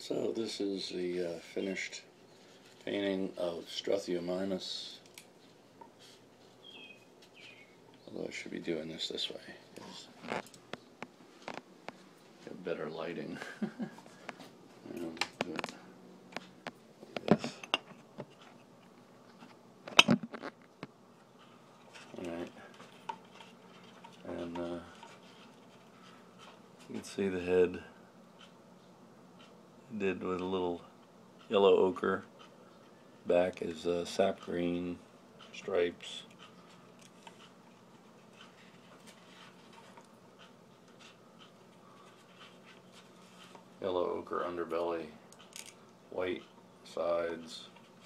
So this is the finished painting of Struthiomimus. Although I should be doing this way. Get better lighting. And do it like this. Alright. And you can see the head did with a little yellow ochre. Back is sap green stripes. Yellow ochre underbelly, white sides.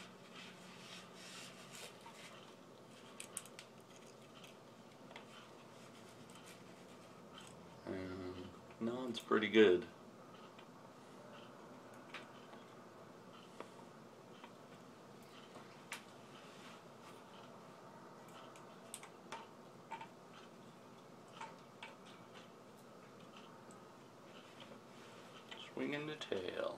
And no, it's pretty good. Swinging the tail.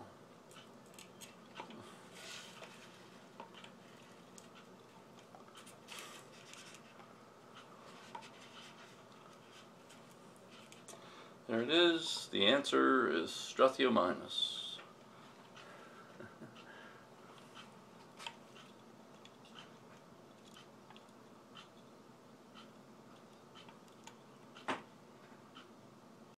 There it is. The answer is Struthiomimus.